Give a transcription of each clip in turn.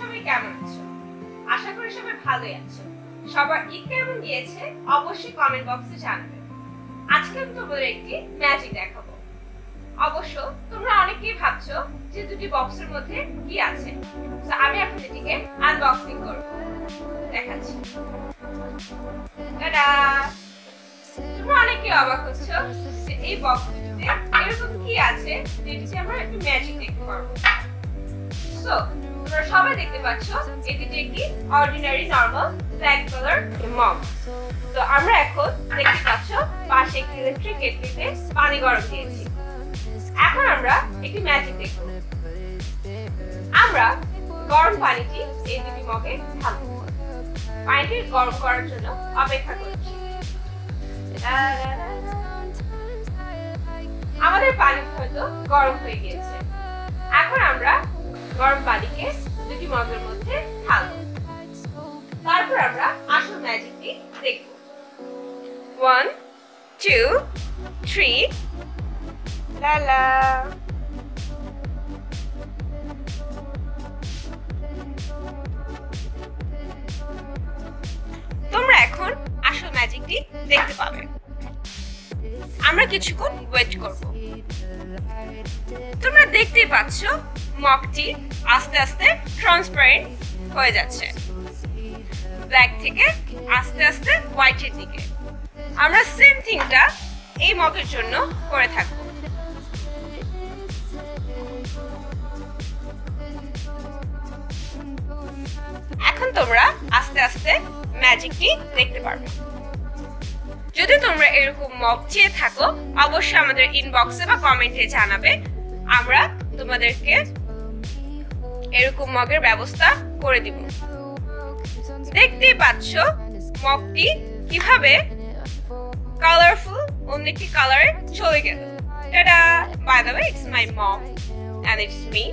সবাই কেমন আছো? আশা করি সবাই ভালোই আছো। সবার ঈদ কেমন গিয়েছে অবশ্যই কমেন্ট বক্সে জানাবে। আজকে আমি তোমাদের একটি ম্যাজিক দেখাবো। অবশ্য তোমরা অনেকেই ভাবছো যে দুটি বক্সের মধ্যে কি আছে, তো আমি এখন এটিকে আনবক্সিং করব। দেখাচ্ছি। টাটা! তোমরা অনেকেই অবাক হচ্ছো যে এই বক্সটিতে এরকম কি আছে যেটিতে আমরা একটু ম্যাজিক দেখতে পারবো। সো তোমরা সবাই দেখতে পাচ্ছ এটিতে একটি ordinary normal black colour mug. তো আমরা এখন দেখতে পাচ্ছ পাশে একটি ইলেকট্রিক কেটলিতে পানি গরম দিয়েছি। এখন আমরা একটি ম্যাজিক দেখব। আমরা গরম পানিটি এই দুটি মগে ঢালব। পানিটি গরম করার জন্য অপেক্ষা করছি। আমাদের পানি হয়তো গরম হয়ে গিয়েছে। এখন আমরা গরম পানিকে দুটি মগের মধ্যে ঢালব। তারপর আমরা আসল ম্যাজিকটি দেখব। 1 2 3 লা লা। তোমরা এখন আসল ম্যাজিকটি দেখতে পাবে। আমরা কিছুক্ষণ ওয়েট করব। তোমরা দেখতেই পাচ্ছ মগটি আস্তে আস্তে ট্রান্সপারেন্ট হয়ে যাচ্ছে, ব্ল্যাক থেকে আস্তে আস্তে হোয়াইটের দিকে। আমরা সেম থিংটা এই মগের জন্য করে থাকব। এখন তোমরা আস্তে আস্তে ম্যাজিকটি দেখতে পারবে। যদি তোমরা এরকম মগ চেয়ে থাকো অবশ্যই আমাদের ইনবক্সে বা কমেন্টে জানাবে। আমরা তোমাদেরকে এরকম মগের ব্যবস্থা করে দিব। দেখতেই পাচ্ছ মগটি কিভাবে কালারফুল অন্য একটি কালারে চলে গেল। Tata! By the way, it's my mom and it's me.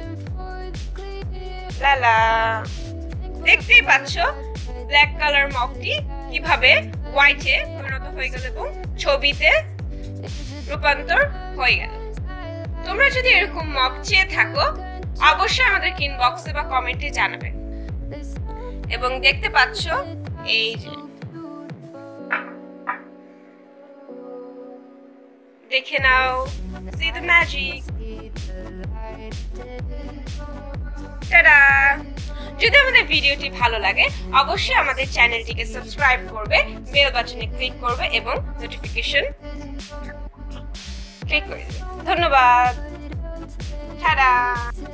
লালা! দেখতেই পাচ্ছ ব্ল্যাক কালার মগটি কিভাবে হোয়াইটে পরিণত হয়ে গেল এবং ছবিতে রূপান্তর হয়ে গেল। তোমরা যদি এরকম মগ চেয়ে থাকো অবশ্যই আমাদের ইনবক্সে বা কমেন্টে জানাবে। এবং দেখতে পাচ্ছ এই যে, দেখে নাও, see the magic. টাটা! যদি আমাদের ভিডিওটি ভালো লাগে অবশ্যই আমাদের চ্যানেলটিকে সাবস্ক্রাইব করবে, বেল বাটনে ক্লিক করবে এবং নোটিফিকেশন ক্লিক করে দেবে। ধন্যবাদ। টাটা!